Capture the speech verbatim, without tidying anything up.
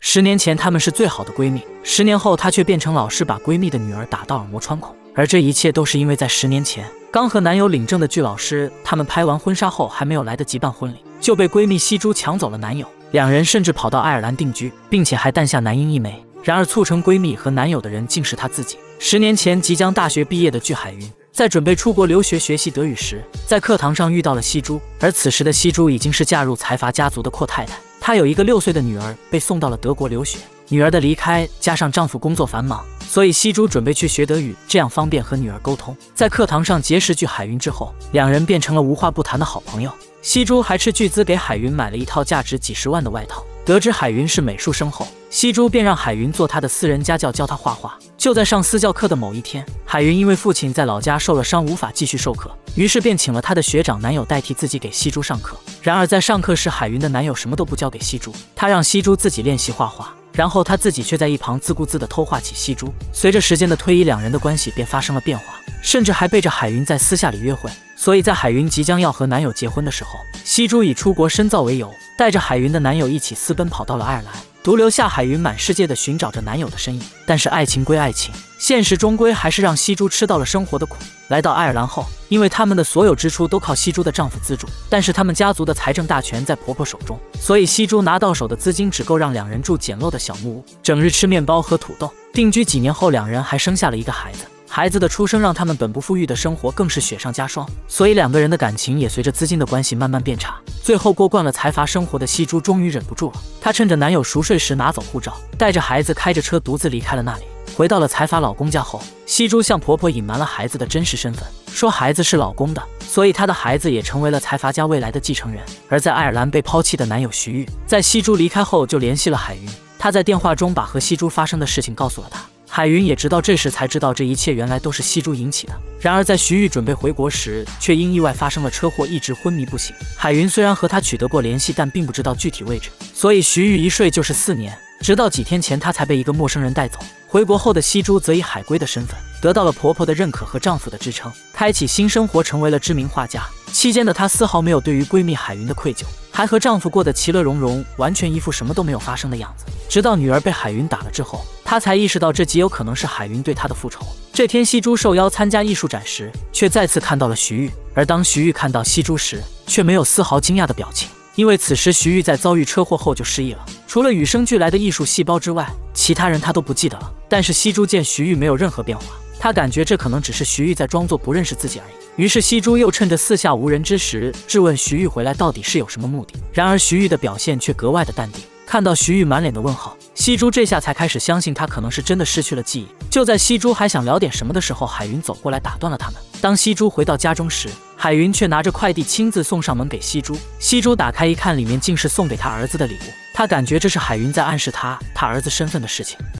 十年前她们是最好的闺蜜，十年后她却变成老师把闺蜜的女儿打到耳膜穿孔。而这一切都是因为在十年前，刚和男友领证的巨老师，他们拍完婚纱后还没有来得及办婚礼，就被闺蜜西珠抢走了男友。两人甚至跑到爱尔兰定居，并且还诞下男婴一枚。然而促成闺蜜和男友的人竟是她自己。十年前即将大学毕业的巨海云，在准备出国留学学习德语时，在课堂上遇到了西珠，而此时的西珠已经是嫁入财阀家族的阔太太。她有一个六岁的女儿，被送到了德国留学。女儿的离开加上丈夫工作繁忙，所以西珠准备去学德语，这样方便和女儿沟通。在课堂上结识巨海云之后，两人变成了无话不谈的好朋友。西珠还斥巨资给海云买了一套价值几十万的外套。得知海云是美术生后，西珠便让海云做她的私人家教，教她画画。就在上私教课的某一天，海云因为父亲在老家受了伤，无法继续授课，于是便请了她的学长男友代替自己给西珠上课。然而在上课时，海云的男友什么都不教给西珠，他让西珠自己练习画画，然后他自己却在一旁自顾自地偷画起西珠。随着时间的推移，两人的关系便发生了变化，甚至还背着海云在私下里约会。所以在海云即将要和男友结婚的时候，西珠以出国深造为由，带着海云的男友一起私奔跑到了爱尔兰，独留下海云满世界的寻找着男友的身影。但是爱情归爱情，现实终归还是让西珠吃到了生活的苦。来到爱尔兰后，因为他们的所有支出都靠西珠的丈夫资助，但是他们家族的财政大权在婆婆手中，所以西珠拿到手的资金只够让两人住简陋的小木屋，整日吃面包和土豆。定居几年后，两人还生下了一个孩子。孩子的出生让他们本不富裕的生活更是雪上加霜，所以两个人的感情也随着资金的关系慢慢变差。最后过惯了财阀生活的西珠终于忍不住了，她趁着男友熟睡时拿走护照，带着孩子开着车独自离开了那里。回到了财阀老公家后，西珠向婆婆隐瞒了孩子的真实身份，说孩子是老公的，所以她的孩子也成为了财阀家未来的继承人。而在爱尔兰被抛弃的男友徐玉，在西珠离开后就联系了海云，他在电话中把和西珠发生的事情告诉了她。海云也直到这时才知道这一切原来都是西珠引起的。然而在徐玉准备回国时，却因意外发生了车祸，一直昏迷不醒。海云虽然和他取得过联系，但并不知道具体位置，所以徐玉一睡就是四年，直到几天前他才被一个陌生人带走。回国后的西珠则以海归的身份得到了婆婆的认可和丈夫的支撑，开启新生活，成为了知名画家。期间的她丝毫没有对于闺蜜海云的愧疚，还和丈夫过得其乐融融，完全一副什么都没有发生的样子。直到女儿被海云打了之后，她才意识到这极有可能是海云对她的复仇。这天西珠受邀参加艺术展时，却再次看到了徐玉，而当徐玉看到西珠时，却没有丝毫惊讶的表情，因为此时徐玉在遭遇车祸后就失忆了，除了与生俱来的艺术细胞之外，其他人他都不记得了。但是西珠见徐玉没有任何变化，她感觉这可能只是徐玉在装作不认识自己而已。于是西珠又趁着四下无人之时，质问徐玉回来到底是有什么目的。然而徐玉的表现却格外的淡定，看到徐玉满脸的问号，西珠这下才开始相信他可能是真的失去了记忆。就在西珠还想聊点什么的时候，海云走过来打断了他们。当西珠回到家中时，海云却拿着快递亲自送上门给西珠。西珠打开一看，里面竟是送给他儿子的礼物。他感觉这是海云在暗示他他儿子身份的事情。